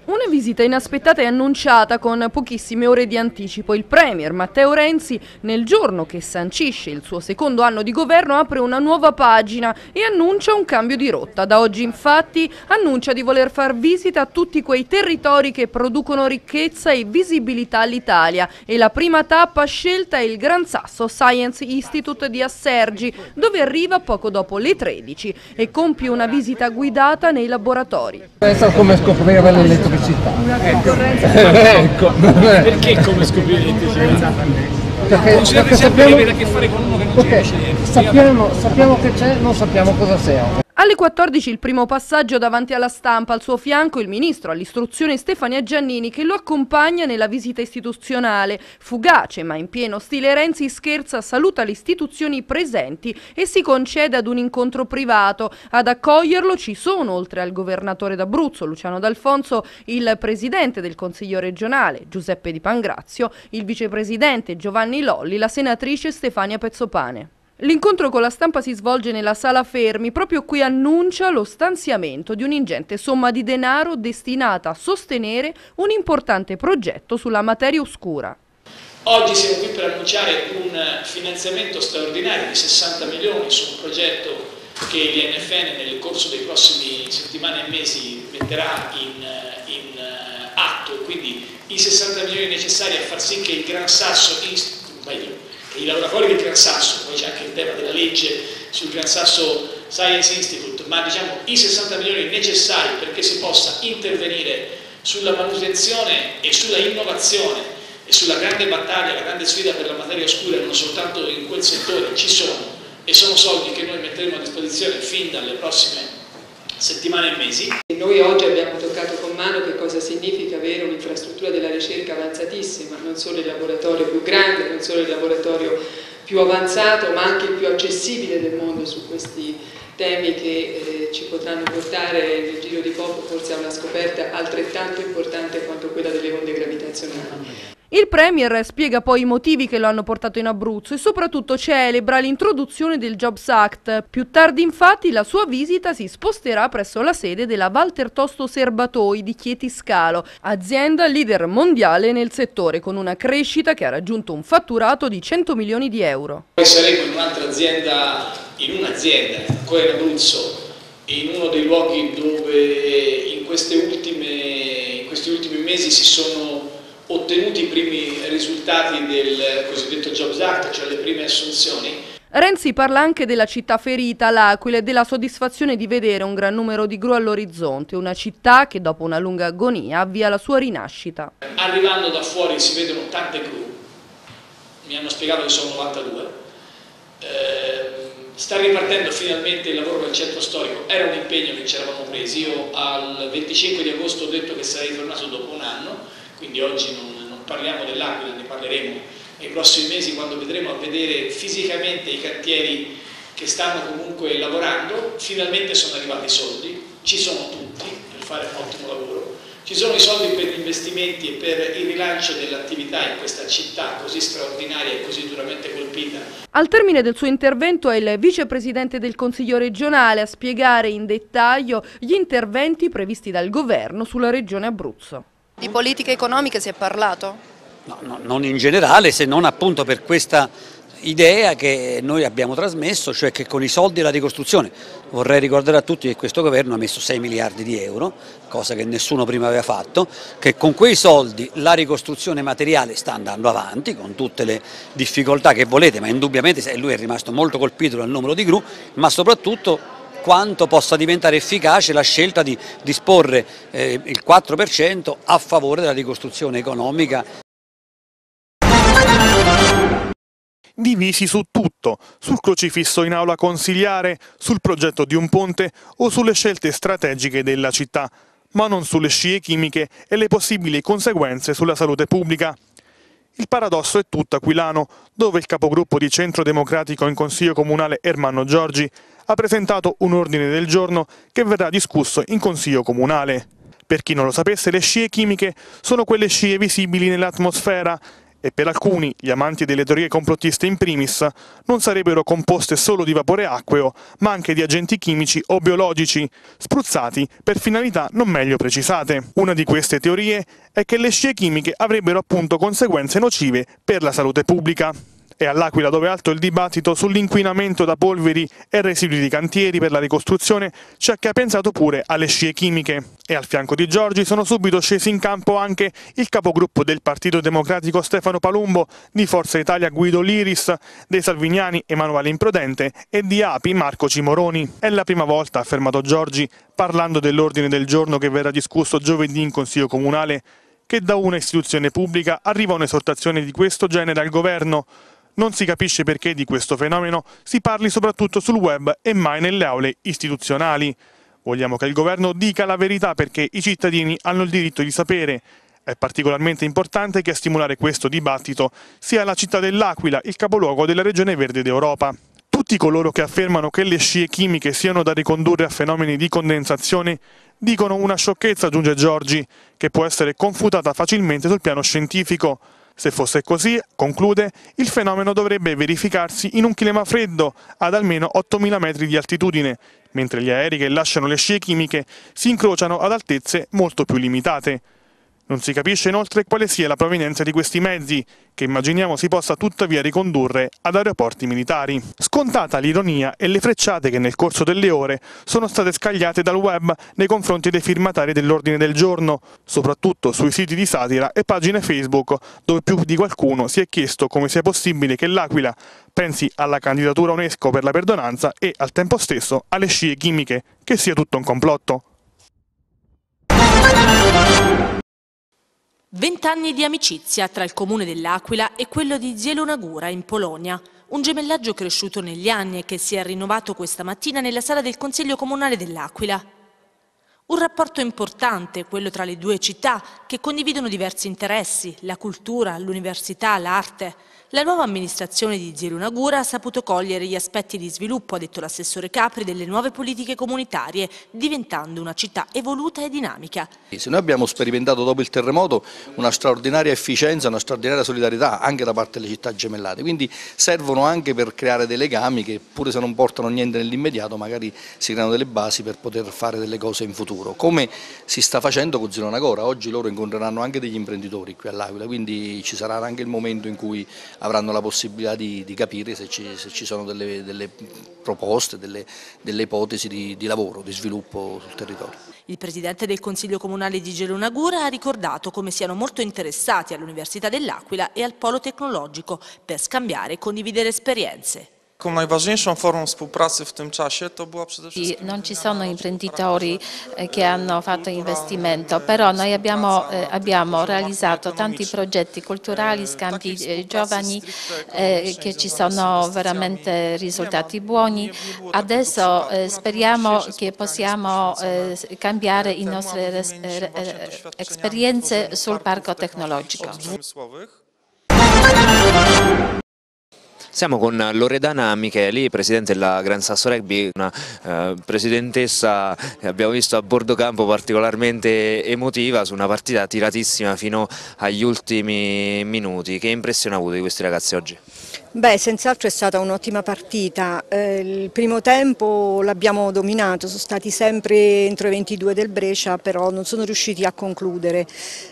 Una visita inaspettata e annunciata con pochissime ore di anticipo. Il premier Matteo Renzi, nel giorno che sancisce il suo secondo anno di governo, apre una nuova pagina e annuncia un cambio di rotta. Da oggi infatti annuncia di voler far visita a tutti quei territori che producono ricchezza e visibilità all'Italia, e la prima tappa scelta è il Gran Sasso Science Institute di Assergi, dove arriva poco dopo le 13 e compie una visita guidata nei laboratori. Pensa come scoprire l'elettricità. Ecco. Perché come scoprire l'elettricità? Non ci deve sempre avere a che fare con uno che non ci conosce niente. Sappiamo che c'è, non sappiamo cosa serve. Alle 14 il primo passaggio davanti alla stampa, al suo fianco il ministro all'istruzione Stefania Giannini, che lo accompagna nella visita istituzionale. Fugace ma in pieno stile Renzi scherza, saluta le istituzioni presenti e si concede ad un incontro privato. Ad accoglierlo ci sono, oltre al governatore d'Abruzzo Luciano D'Alfonso, il presidente del Consiglio regionale Giuseppe Di Pangrazio, il vicepresidente Giovanni Lolli, la senatrice Stefania Pezzopane. L'incontro con la stampa si svolge nella Sala Fermi. Proprio qui annuncia lo stanziamento di un'ingente somma di denaro destinata a sostenere un importante progetto sulla materia oscura. Oggi siamo qui per annunciare un finanziamento straordinario di 60 milioni su un progetto che l'INFN nel corso dei prossimi settimane e mesi metterà in atto, e quindi i 60 milioni necessari a far sì che il Gran Sasso Institute, i laboratori del Gran Sasso, poi c'è anche il tema della legge sul Gran Sasso Science Institute, ma diciamo i 60 milioni necessari perché si possa intervenire sulla manutenzione e sulla innovazione e sulla grande battaglia, la grande sfida per la materia oscura, non soltanto in quel settore, ci sono, e sono soldi che noi metteremo a disposizione fin dalle prossime settimane e mesi. Noi oggi abbiamo toccato con mano che cosa significa avere un'infrastruttura della ricerca avanzatissima, non solo il laboratorio più grande, non solo il laboratorio più avanzato, ma anche il più accessibile del mondo su questi temi che ci potranno portare nel giro di poco forse a una scoperta altrettanto importante quanto quella delle onde gravitazionali. Il premier spiega poi i motivi che lo hanno portato in Abruzzo e soprattutto celebra l'introduzione del Jobs Act. Più tardi infatti la sua visita si sposterà presso la sede della Walter Tosto Serbatoi di Chieti Scalo, azienda leader mondiale nel settore, con una crescita che ha raggiunto un fatturato di 100 milioni di euro. Noi saremo in un'altra azienda, ancora in Abruzzo, in uno dei luoghi dove in questi ultimi mesi si sono ottenuti i primi risultati del cosiddetto Jobs Act, cioè le prime assunzioni. Renzi parla anche della città ferita, l'Aquila, e della soddisfazione di vedere un gran numero di gru all'orizzonte, una città che dopo una lunga agonia avvia la sua rinascita. Arrivando da fuori si vedono tante gru, mi hanno spiegato che sono 92, sta ripartendo finalmente il lavoro del centro storico, era un impegno che ci eravamo presi, io al 25 di agosto ho detto che sarei tornato dopo un anno, quindi oggi non parliamo dell'Aquila, ne parleremo nei prossimi mesi quando vedremo a vedere fisicamente i cantieri che stanno comunque lavorando. Finalmente sono arrivati i soldi, ci sono tutti per fare un ottimo lavoro, ci sono i soldi per gli investimenti e per il rilancio dell'attività in questa città così straordinaria e così duramente colpita. Al termine del suo intervento è il vicepresidente del Consiglio regionale a spiegare in dettaglio gli interventi previsti dal governo sulla regione Abruzzo. Di politica economica si è parlato? No, non in generale, se non appunto per questa idea che noi abbiamo trasmesso, cioè che con i soldi della ricostruzione, vorrei ricordare a tutti che questo governo ha messo 6 miliardi di euro, cosa che nessuno prima aveva fatto, che con quei soldi la ricostruzione materiale sta andando avanti con tutte le difficoltà che volete, ma indubbiamente lui è rimasto molto colpito dal numero di gru, ma soprattutto quanto possa diventare efficace la scelta di disporre il 4% a favore della ricostruzione economica. Divisi su tutto, sul crocifisso in aula consiliare, sul progetto di un ponte o sulle scelte strategiche della città, ma non sulle scie chimiche e le possibili conseguenze sulla salute pubblica. Il paradosso è tutto aquilano, dove il capogruppo di Centro Democratico in Consiglio Comunale Ermanno Giorgi ha presentato un ordine del giorno che verrà discusso in Consiglio Comunale. Per chi non lo sapesse, le scie chimiche sono quelle scie visibili nell'atmosfera e per alcuni, gli amanti delle teorie complottiste in primis, non sarebbero composte solo di vapore acqueo, ma anche di agenti chimici o biologici, spruzzati per finalità non meglio precisate. Una di queste teorie è che le scie chimiche avrebbero appunto conseguenze nocive per la salute pubblica. È all'Aquila dove è alto il dibattito sull'inquinamento da polveri e residui di cantieri per la ricostruzione c'è chi ha pensato pure alle scie chimiche. E al fianco di Giorgi sono subito scesi in campo anche il capogruppo del Partito Democratico Stefano Palumbo, di Forza Italia Guido Liris, dei Salviniani Emanuele Imprudente e di API Marco Cimoroni. È la prima volta, ha affermato Giorgi, parlando dell'ordine del giorno che verrà discusso giovedì in Consiglio Comunale, che da una istituzione pubblica arriva un'esortazione di questo genere al governo. Non si capisce perché di questo fenomeno si parli soprattutto sul web e mai nelle aule istituzionali. Vogliamo che il governo dica la verità perché i cittadini hanno il diritto di sapere. È particolarmente importante che a stimolare questo dibattito sia la città dell'Aquila, il capoluogo della regione verde d'Europa. Tutti coloro che affermano che le scie chimiche siano da ricondurre a fenomeni di condensazione dicono una sciocchezza, aggiunge Giorgi, che può essere confutata facilmente sul piano scientifico. Se fosse così, conclude, il fenomeno dovrebbe verificarsi in un clima freddo, ad almeno 8.000 metri di altitudine, mentre gli aerei che lasciano le scie chimiche si incrociano ad altezze molto più limitate. Non si capisce inoltre quale sia la provenienza di questi mezzi, che immaginiamo si possa tuttavia ricondurre ad aeroporti militari. Scontata l'ironia e le frecciate che nel corso delle ore sono state scagliate dal web nei confronti dei firmatari dell'ordine del giorno, soprattutto sui siti di satira e pagine Facebook, dove più di qualcuno si è chiesto come sia possibile che l'Aquila pensi alla candidatura UNESCO per la perdonanza e, al tempo stesso, alle scie chimiche, che sia tutto un complotto. 20 anni di amicizia tra il comune dell'Aquila e quello di Zielona-Góra in Polonia. Un gemellaggio cresciuto negli anni e che si è rinnovato questa mattina nella sala del Consiglio Comunale dell'Aquila. Un rapporto importante, quello tra le due città, che condividono diversi interessi, la cultura, l'università, l'arte. La nuova amministrazione di Zielona-Góra ha saputo cogliere gli aspetti di sviluppo, ha detto l'assessore Capri, delle nuove politiche comunitarie, diventando una città evoluta e dinamica. Se noi abbiamo sperimentato dopo il terremoto una straordinaria efficienza, una straordinaria solidarietà anche da parte delle città gemellate, quindi servono anche per creare dei legami che pure se non portano niente nell'immediato magari si creano delle basi per poter fare delle cose in futuro, come si sta facendo con Zielona-Góra. Oggi loro incontreranno anche degli imprenditori qui all'Aquila, quindi ci sarà anche il momento in cui avranno la possibilità di capire se ci sono delle proposte, delle ipotesi di lavoro, di sviluppo sul territorio. Il presidente del Consiglio Comunale di Zielona-Góra ha ricordato come siano molto interessati all'Università dell'Aquila e al Polo Tecnologico per scambiare e condividere esperienze. Non ci sono imprenditori che hanno fatto investimento, però noi abbiamo realizzato tanti progetti culturali, scambi giovani, che ci sono veramente risultati buoni. Adesso speriamo che possiamo cambiare le nostre esperienze sul parco tecnologico. Siamo con Loredana Micheli, presidente della Gran Sasso Rugby, una presidentessa che abbiamo visto a bordo campo particolarmente emotiva su una partita tiratissima fino agli ultimi minuti. Che impressione ha avuto di questi ragazzi oggi? Beh, senz'altro è stata un'ottima partita. Il primo tempo l'abbiamo dominato, sono stati sempre entro i 22 del Brescia, però non sono riusciti a concludere.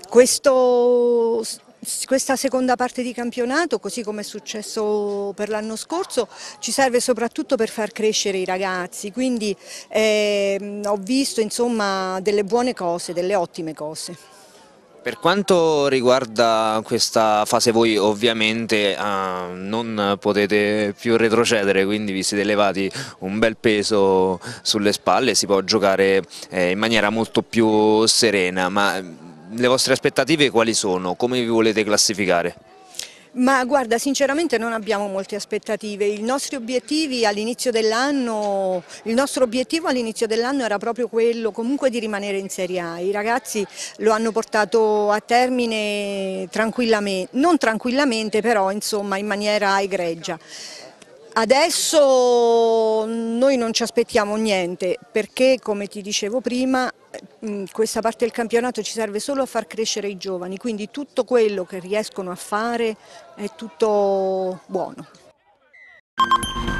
Questa seconda parte di campionato, così come è successo per l'anno scorso, ci serve soprattutto per far crescere i ragazzi, quindi ho visto insomma delle buone cose, delle ottime cose. Per quanto riguarda questa fase voi ovviamente non potete più retrocedere, quindi vi siete levati un bel peso sulle spalle, si può giocare in maniera molto più serena, ma le vostre aspettative quali sono? Come vi volete classificare? Ma guarda, sinceramente non abbiamo molte aspettative. Il nostro obiettivo all'inizio dell'anno era proprio quello comunque di rimanere in Serie A. I ragazzi lo hanno portato a termine tranquillamente, non tranquillamente però insomma in maniera egregia. Adesso noi non ci aspettiamo niente perché, come ti dicevo prima, questa parte del campionato ci serve solo a far crescere i giovani, quindi tutto quello che riescono a fare è tutto buono.